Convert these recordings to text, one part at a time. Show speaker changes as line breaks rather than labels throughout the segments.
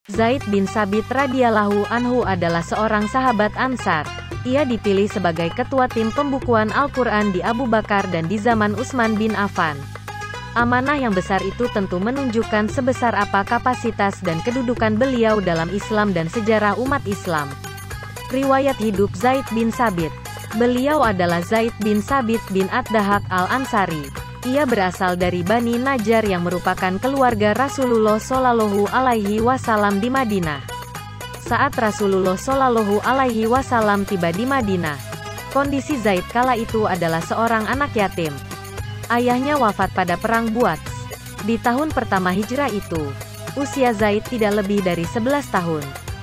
Zaid bin Sabit radhiyallahu anhu adalah seorang sahabat Ansar. Ia dipilih sebagai ketua tim pembukuan Al-Quran di Abu Bakar dan di zaman Utsman bin Affan. Amanah yang besar itu tentu menunjukkan sebesar apa kapasitas dan kedudukan beliau dalam Islam dan sejarah umat Islam. Riwayat hidup Zaid bin Sabit. Beliau adalah Zaid bin Sabit bin Ad-Dahak al-Ansari. Ia berasal dari Bani Najjar yang merupakan keluarga Rasulullah Shallallahu Alaihi Wasallam di Madinah. Saat Rasulullah Shallallahu Alaihi Wasallam tiba di Madinah, kondisi Zaid kala itu adalah seorang anak yatim. Ayahnya wafat pada perang Buats. Di tahun pertama hijrah itu, usia Zaid tidak lebih dari 11 tahun.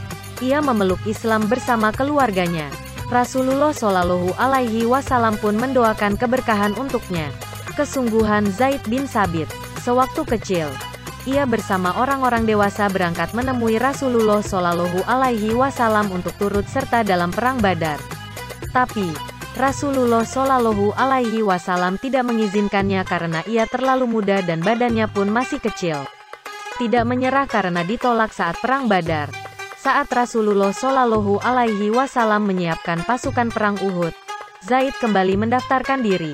Ia memeluk Islam bersama keluarganya. Rasulullah Shallallahu Alaihi Wasallam pun mendoakan keberkahan untuknya. Kesungguhan Zaid bin Sabit. Sewaktu kecil, ia bersama orang-orang dewasa berangkat menemui Rasulullah Shallallahu Alaihi Wasallam untuk turut serta dalam perang Badar. Tapi, Rasulullah Shallallahu Alaihi Wasallam tidak mengizinkannya karena ia terlalu muda dan badannya pun masih kecil. Tidak menyerah karena ditolak saat perang Badar. Saat Rasulullah Shallallahu Alaihi Wasallam menyiapkan pasukan perang Uhud, Zaid kembali mendaftarkan diri.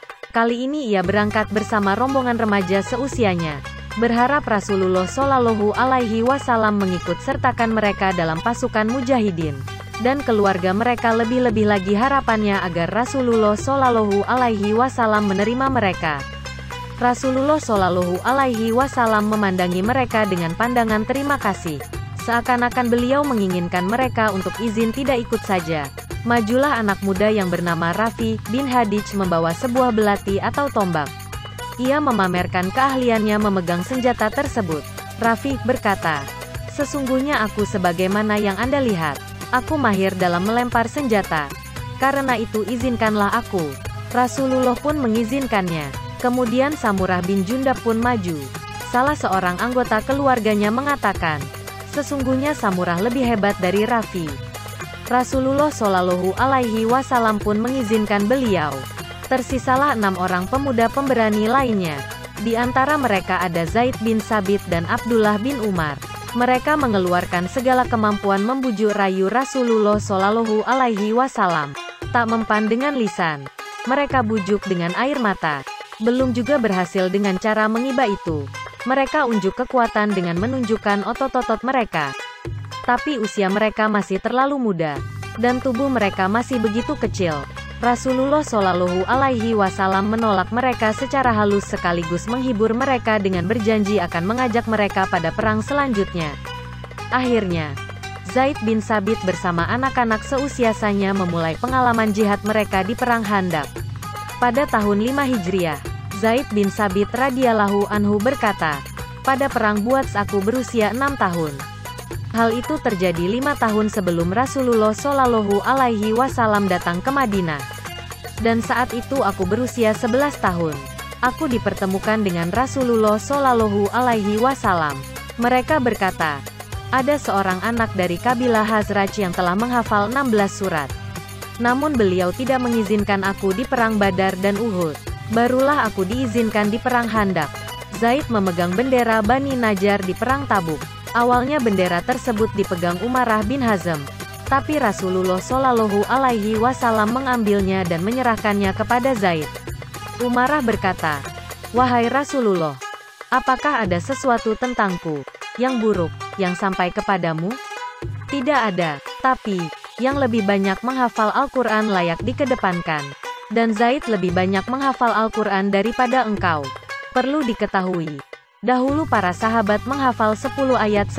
Kali ini ia berangkat bersama rombongan remaja seusianya, berharap Rasulullah Shallallahu Alaihi Wasallam mengikut sertakan mereka dalam pasukan mujahidin, dan keluarga mereka lebih-lebih lagi harapannya agar Rasulullah Shallallahu Alaihi Wasallam menerima mereka. Rasulullah Shallallahu Alaihi Wasallam memandangi mereka dengan pandangan terima kasih, seakan-akan beliau menginginkan mereka untuk izin tidak ikut saja. Majulah anak muda yang bernama Rafi bin Hadij membawa sebuah belati atau tombak. Ia memamerkan keahliannya memegang senjata tersebut. Rafi berkata, "Sesungguhnya aku sebagaimana yang Anda lihat. Aku mahir dalam melempar senjata. Karena itu izinkanlah aku." Rasulullah pun mengizinkannya. Kemudian Samurah bin Jundab pun maju. Salah seorang anggota keluarganya mengatakan, "Sesungguhnya Samurah lebih hebat dari Rafi." Rasulullah Shallallahu Alaihi Wasallam pun mengizinkan beliau. Tersisalah 6 orang pemuda pemberani lainnya. Di antara mereka ada Zaid bin Sabit dan Abdullah bin Umar. Mereka mengeluarkan segala kemampuan membujuk rayu Rasulullah Shallallahu Alaihi Wasallam. Tak mempan dengan lisan, mereka bujuk dengan air mata. Belum juga berhasil dengan cara mengiba itu, mereka unjuk kekuatan dengan menunjukkan otot-otot mereka. Tapi usia mereka masih terlalu muda, dan tubuh mereka masih begitu kecil. Rasulullah Shallallahu Alaihi Wasallam menolak mereka secara halus sekaligus menghibur mereka dengan berjanji akan mengajak mereka pada perang selanjutnya. Akhirnya, Zaid bin Sabit bersama anak-anak seusianya memulai pengalaman jihad mereka di perang Khandaq. Pada tahun 5 Hijriah, Zaid bin Sabit radhiyallahu anhu berkata, "Pada perang Buats aku berusia 6 tahun. Hal itu terjadi 5 tahun sebelum Rasulullah Shallallahu Alaihi Wasallam datang ke Madinah. Dan saat itu aku berusia 11 tahun. Aku dipertemukan dengan Rasulullah Shallallahu Alaihi Wasallam. Mereka berkata, ada seorang anak dari kabilah Khazraj yang telah menghafal 16 surat. Namun beliau tidak mengizinkan aku di perang Badar dan Uhud. Barulah aku diizinkan di perang Khandaq." Zaid memegang bendera Bani Najjar di perang Tabuk. Awalnya bendera tersebut dipegang Umarah bin Hazm, tapi Rasulullah Shallallahu Alaihi Wasallam mengambilnya dan menyerahkannya kepada Zaid. Umarah berkata, "Wahai Rasulullah, apakah ada sesuatu tentangku yang buruk yang sampai kepadamu?" "Tidak ada, tapi yang lebih banyak menghafal Al-Quran layak dikedepankan. Dan Zaid lebih banyak menghafal Al-Quran daripada engkau. Perlu diketahui, dahulu para sahabat menghafal 10 ayat.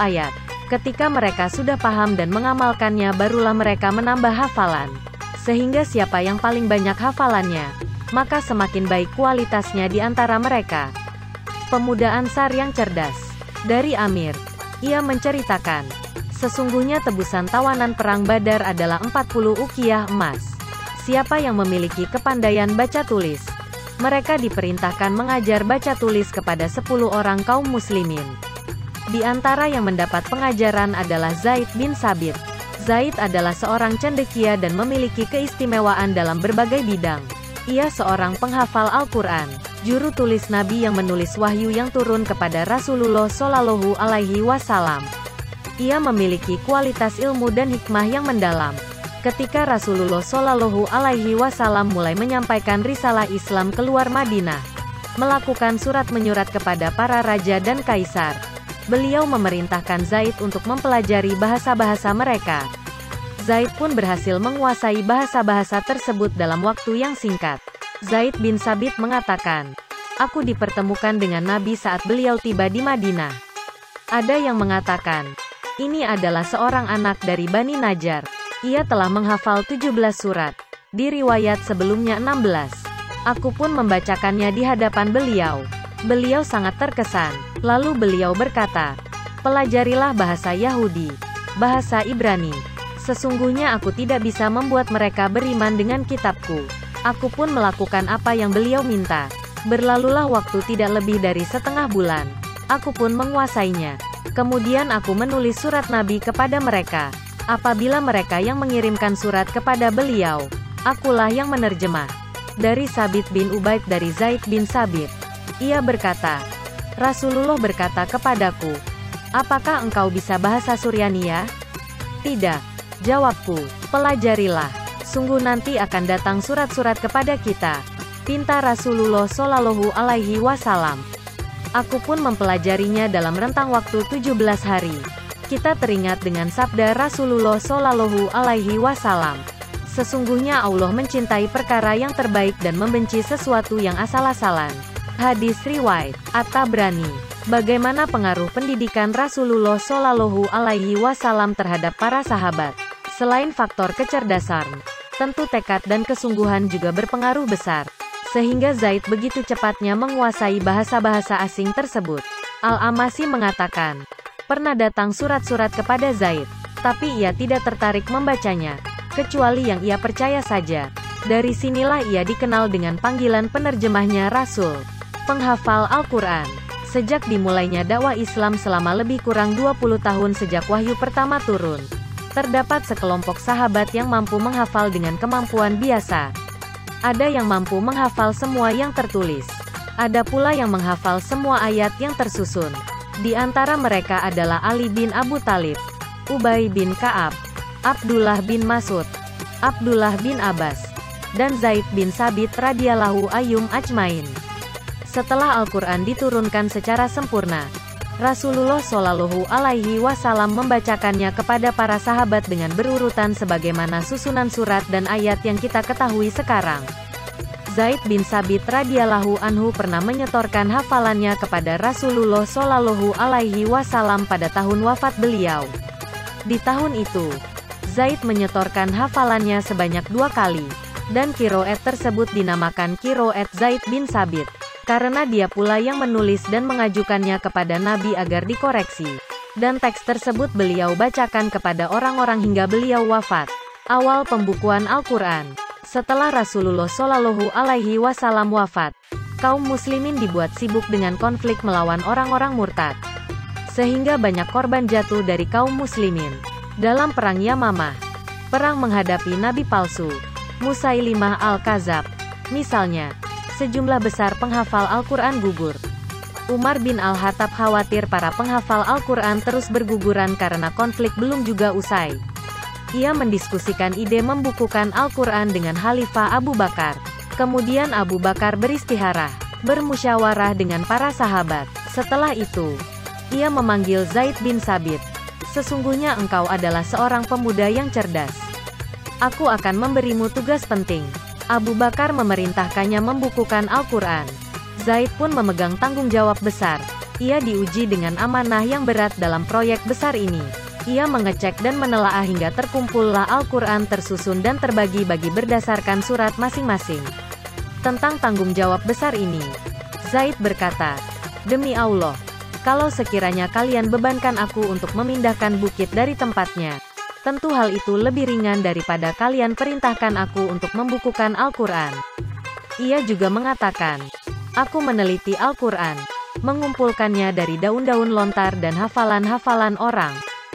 Ketika mereka sudah paham dan mengamalkannya barulah mereka menambah hafalan. Sehingga siapa yang paling banyak hafalannya, maka semakin baik kualitasnya di antara mereka." Pemuda Ansar yang cerdas. Dari Amir, ia menceritakan, "Sesungguhnya tebusan tawanan perang Badar adalah 40 uqiyah emas. Siapa yang memiliki kepandaian baca tulis, mereka diperintahkan mengajar baca tulis kepada 10 orang kaum muslimin. Di antara yang mendapat pengajaran adalah Zaid bin Sabit. Zaid adalah seorang cendekia dan memiliki keistimewaan dalam berbagai bidang. Ia seorang penghafal Al-Quran, juru tulis Nabi yang menulis wahyu yang turun kepada Rasulullah Shallallahu Alaihi Wasallam. Ia memiliki kualitas ilmu dan hikmah yang mendalam. Ketika Rasulullah Shallallahu Alaihi Wasallam mulai menyampaikan risalah Islam keluar Madinah, melakukan surat menyurat kepada para raja dan kaisar, beliau memerintahkan Zaid untuk mempelajari bahasa-bahasa mereka. Zaid pun berhasil menguasai bahasa-bahasa tersebut dalam waktu yang singkat. Zaid bin Sabit mengatakan, "Aku dipertemukan dengan Nabi saat beliau tiba di Madinah." Ada yang mengatakan, ini adalah seorang anak dari Bani Najjar. Ia telah menghafal 17 surat. Di riwayat sebelumnya 16. Aku pun membacakannya di hadapan beliau. Beliau sangat terkesan. Lalu beliau berkata, "Pelajarilah bahasa Yahudi, bahasa Ibrani. Sesungguhnya aku tidak bisa membuat mereka beriman dengan kitabku." Aku pun melakukan apa yang beliau minta. Berlalulah waktu tidak lebih dari setengah bulan. Aku pun menguasainya. Kemudian aku menulis surat Nabi kepada mereka. Apabila mereka yang mengirimkan surat kepada beliau, akulah yang menerjemah. Dari Sabit bin Ubaid dari Zaid bin Sabit. Ia berkata, Rasulullah berkata kepadaku, "Apakah engkau bisa bahasa Suryania?" "Tidak," jawabku. "Pelajarilah. Sungguh nanti akan datang surat-surat kepada kita," pinta Rasulullah Shallallahu Alaihi Wasallam. Aku pun mempelajarinya dalam rentang waktu 17 hari. Kita teringat dengan sabda Rasulullah Shallallahu Alaihi Wasallam. Sesungguhnya Allah mencintai perkara yang terbaik dan membenci sesuatu yang asal-asalan. Hadis riwayat At-Tabrani. Bagaimana pengaruh pendidikan Rasulullah Shallallahu Alaihi Wasallam terhadap para sahabat? Selain faktor kecerdasan, tentu tekad dan kesungguhan juga berpengaruh besar, sehingga Zaid begitu cepatnya menguasai bahasa-bahasa asing tersebut. Al-Amasi mengatakan, pernah datang surat-surat kepada Zaid, tapi ia tidak tertarik membacanya, kecuali yang ia percaya saja. Dari sinilah ia dikenal dengan panggilan penerjemahnya Rasul, penghafal Al-Quran. Sejak dimulainya dakwah Islam selama lebih kurang 20 tahun sejak wahyu pertama turun, terdapat sekelompok sahabat yang mampu menghafal dengan kemampuan biasa. Ada yang mampu menghafal semua yang tertulis. Ada pula yang menghafal semua ayat yang tersusun. Di antara mereka adalah Ali bin Abu Thalib, Ubay bin Ka'ab, Abdullah bin Mas'ud, Abdullah bin Abbas, dan Zaid bin Sabit radhiyallahu anhum ajmain. Setelah Al-Quran diturunkan secara sempurna, Rasulullah Shallallahu Alaihi Wasallam membacakannya kepada para sahabat dengan berurutan sebagaimana susunan surat dan ayat yang kita ketahui sekarang. Zaid bin Sabit radhiyallahu anhu pernah menyetorkan hafalannya kepada Rasulullah Shallallahu Alaihi Wasallam pada tahun wafat beliau. Di tahun itu, Zaid menyetorkan hafalannya sebanyak 2 kali, dan kiroet tersebut dinamakan kiroet Zaid bin Sabit, karena dia pula yang menulis dan mengajukannya kepada Nabi agar dikoreksi. Dan teks tersebut beliau bacakan kepada orang-orang hingga beliau wafat. Awal pembukuan Al-Quran. Setelah Rasulullah Shallallahu Alaihi Wasallam wafat, kaum muslimin dibuat sibuk dengan konflik melawan orang-orang murtad, sehingga banyak korban jatuh dari kaum muslimin. Dalam perang Yamamah, perang menghadapi nabi palsu, Musailimah al-Kadzab, misalnya, sejumlah besar penghafal Al-Quran gugur. Umar bin Al-Khattab khawatir para penghafal Al-Quran terus berguguran karena konflik belum juga usai. Ia mendiskusikan ide membukukan Al-Quran dengan Khalifah Abu Bakar. Kemudian Abu Bakar beristikharah, bermusyawarah dengan para sahabat. Setelah itu, ia memanggil Zaid bin Sabit. "Sesungguhnya engkau adalah seorang pemuda yang cerdas. Aku akan memberimu tugas penting." Abu Bakar memerintahkannya membukukan Al-Quran. Zaid pun memegang tanggung jawab besar. Ia diuji dengan amanah yang berat dalam proyek besar ini. Ia mengecek dan menelaah hingga terkumpullah Al-Quran tersusun dan terbagi-bagi berdasarkan surat masing-masing. Tentang tanggung jawab besar ini, Zaid berkata, "Demi Allah, kalau sekiranya kalian bebankan aku untuk memindahkan bukit dari tempatnya, tentu hal itu lebih ringan daripada kalian perintahkan aku untuk membukukan Al-Quran." Ia juga mengatakan, "Aku meneliti Al-Quran, mengumpulkannya dari daun-daun lontar dan hafalan-hafalan orang.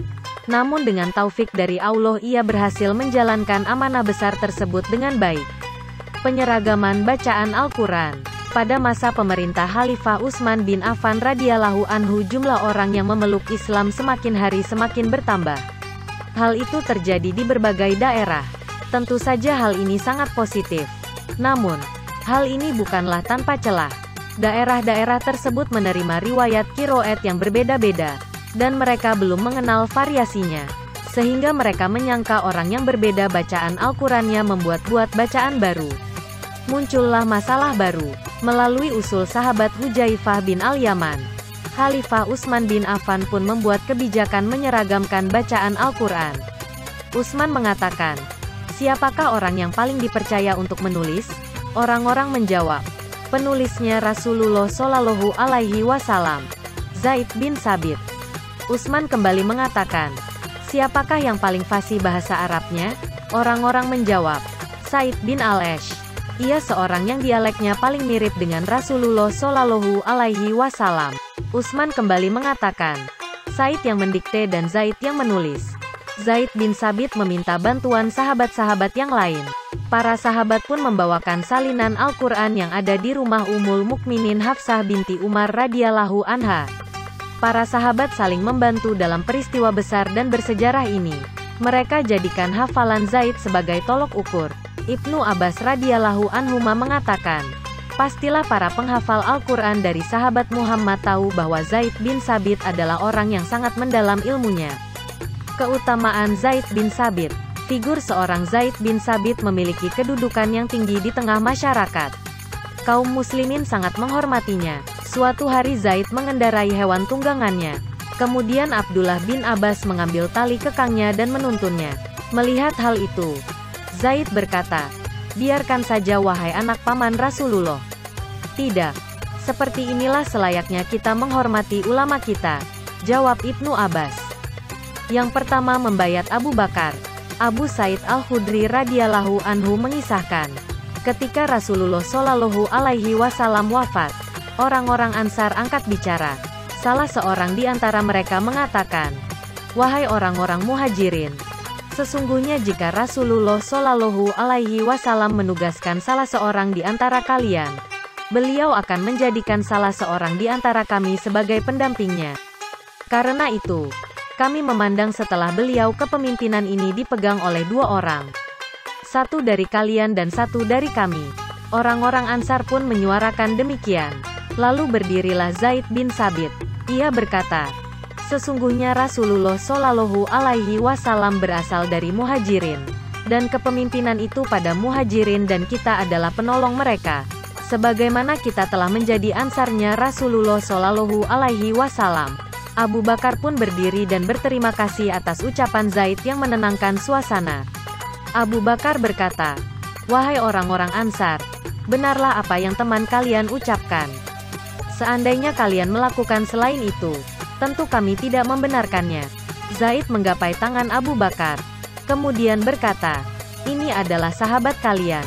Namun dengan taufik dari Allah ia berhasil menjalankan amanah besar tersebut dengan baik." Penyeragaman bacaan Al-Quran. Pada masa pemerintah Khalifah Utsman bin Affan radhiyallahu anhu, jumlah orang yang memeluk Islam semakin hari semakin bertambah. Hal itu terjadi di berbagai daerah. Tentu saja hal ini sangat positif. Namun, hal ini bukanlah tanpa celah. Daerah-daerah tersebut menerima riwayat qiraat yang berbeda-beda, dan mereka belum mengenal variasinya. Sehingga mereka menyangka orang yang berbeda bacaan Al-Qur'annya membuat-buat bacaan baru. Muncullah masalah baru. Melalui usul sahabat Hudzaifah bin Al-Yaman, Khalifah Utsman bin Affan pun membuat kebijakan menyeragamkan bacaan Al-Qur'an. Utsman mengatakan, "Siapakah orang yang paling dipercaya untuk menulis?" Orang-orang menjawab, "Penulisnya Rasulullah Shallallahu Alaihi Wasallam, Zaid bin Tsabit." Utsman kembali mengatakan, "Siapakah yang paling fasih bahasa Arabnya?" Orang-orang menjawab, "Said bin Al-Ash. Ia seorang yang dialeknya paling mirip dengan Rasulullah Shallallahu Alaihi Wasallam." Utsman kembali mengatakan, "Said yang mendikte dan Zaid yang menulis." Zaid bin Tsabit meminta bantuan sahabat-sahabat yang lain. Para sahabat pun membawakan salinan Al-Qur'an yang ada di rumah Ummul Mukminin Hafsah binti Umar radhiyallahu anha. Para sahabat saling membantu dalam peristiwa besar dan bersejarah ini. Mereka jadikan hafalan Zaid sebagai tolok ukur. Ibnu Abbas radhiyallahu anhuma mengatakan, "Pastilah para penghafal Al-Qur'an dari sahabat Muhammad tahu bahwa Zaid bin Tsabit adalah orang yang sangat mendalam ilmunya." Keutamaan Zaid bin Tsabit. Figur seorang Zaid bin Tsabit memiliki kedudukan yang tinggi di tengah masyarakat. Kaum muslimin sangat menghormatinya. Suatu hari Zaid mengendarai hewan tunggangannya. Kemudian Abdullah bin Abbas mengambil tali kekangnya dan menuntunnya. Melihat hal itu, Zaid berkata, "Biarkan saja wahai anak paman Rasulullah." "Tidak. Seperti inilah selayaknya kita menghormati ulama kita," jawab Ibnu Abbas. Yang pertama membayat Abu Bakar. Abu Sa'id Al-Khudri radhiyallahu anhu mengisahkan, ketika Rasulullah Shallallahu Alaihi Wasallam wafat, orang-orang Ansar angkat bicara. Salah seorang di antara mereka mengatakan, "Wahai orang-orang Muhajirin, sesungguhnya jika Rasulullah Shallallahu Alaihi Wasallam menugaskan salah seorang di antara kalian, beliau akan menjadikan salah seorang di antara kami sebagai pendampingnya. Karena itu, kami memandang setelah beliau kepemimpinan ini dipegang oleh dua orang, satu dari kalian dan satu dari kami." Orang-orang Ansar pun menyuarakan demikian. Lalu berdirilah Zaid bin Tsabit. Ia berkata, "Sesungguhnya Rasulullah Shallallahu Alaihi Wasallam berasal dari Muhajirin, dan kepemimpinan itu pada Muhajirin dan kita adalah penolong mereka, sebagaimana kita telah menjadi Ansarnya Rasulullah Shallallahu Alaihi Wasallam." Abu Bakar pun berdiri dan berterima kasih atas ucapan Zaid yang menenangkan suasana. Abu Bakar berkata, "Wahai orang-orang Ansar, benarlah apa yang teman kalian ucapkan. Seandainya kalian melakukan selain itu, tentu kami tidak membenarkannya." Zaid menggapai tangan Abu Bakar, kemudian berkata, "Ini adalah sahabat kalian.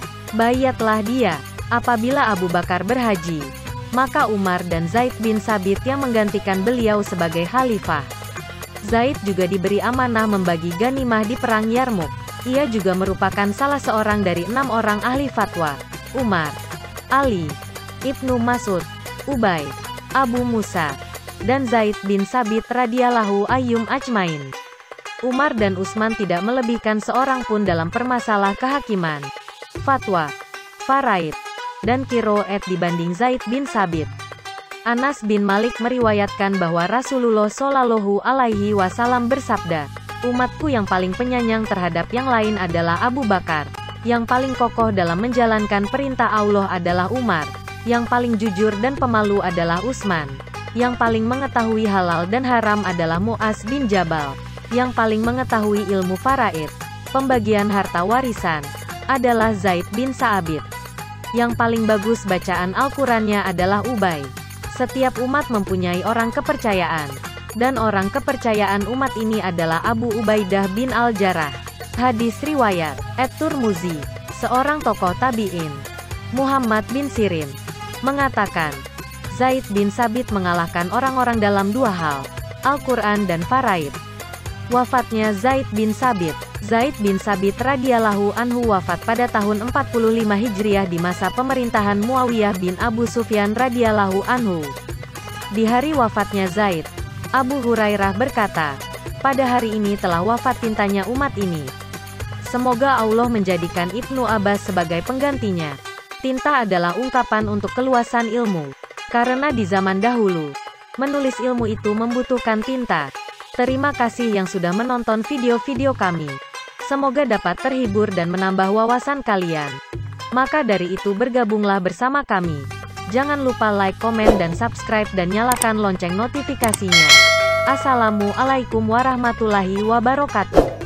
Bayatlah dia." Apabila Abu Bakar berhaji, maka Umar dan Zaid bin Tsabit yang menggantikan beliau sebagai khalifah. Zaid juga diberi amanah membagi ghanimah di perang Yarmuk. Ia juga merupakan salah seorang dari 6 orang ahli fatwa: Umar, Ali, Ibnu Mas'ud, Ubay, Abu Musa, dan Zaid bin Tsabit radhiyallahu anhum ajmain. Umar dan Utsman tidak melebihkan seorang pun dalam permasalah kehakiman, fatwa, faraid, dan qiraat dibanding Zaid bin Tsabit. Anas bin Malik meriwayatkan bahwa Rasulullah Shallallahu Alaihi Wasallam bersabda, "Umatku yang paling penyayang terhadap yang lain adalah Abu Bakar. Yang paling kokoh dalam menjalankan perintah Allah adalah Umar. Yang paling jujur dan pemalu adalah Utsman. Yang paling mengetahui halal dan haram adalah Mu'az bin Jabal. Yang paling mengetahui ilmu faraid, pembagian harta warisan, adalah Zaid bin Tsabit. Yang paling bagus bacaan Al-Qur'annya adalah Ubay." Setiap umat mempunyai orang kepercayaan, dan orang kepercayaan umat ini adalah Abu Ubaidah bin Al-Jarrah. Hadis riwayat At-Tirmidzi. Seorang tokoh tabi'in, Muhammad bin Sirin, mengatakan, Zaid bin Tsabit mengalahkan orang-orang dalam dua hal, Al-Qur'an dan faraid. Wafatnya Zaid bin Tsabit. Zaid bin Tsabit radhiyallahu anhu wafat pada tahun 45 Hijriah di masa pemerintahan Muawiyah bin Abu Sufyan radhiyallahu anhu. Di hari wafatnya Zaid, Abu Hurairah berkata, "Pada hari ini telah wafat tintanya umat ini. Semoga Allah menjadikan Ibnu Abbas sebagai penggantinya." Tinta adalah ungkapan untuk keluasan ilmu. Karena di zaman dahulu, menulis ilmu itu membutuhkan tinta. Terima kasih yang sudah menonton video-video kami. Semoga dapat terhibur dan menambah wawasan kalian. Maka dari itu bergabunglah bersama kami. Jangan lupa like, komen, dan subscribe dan nyalakan lonceng notifikasinya. Assalamualaikum warahmatullahi wabarakatuh.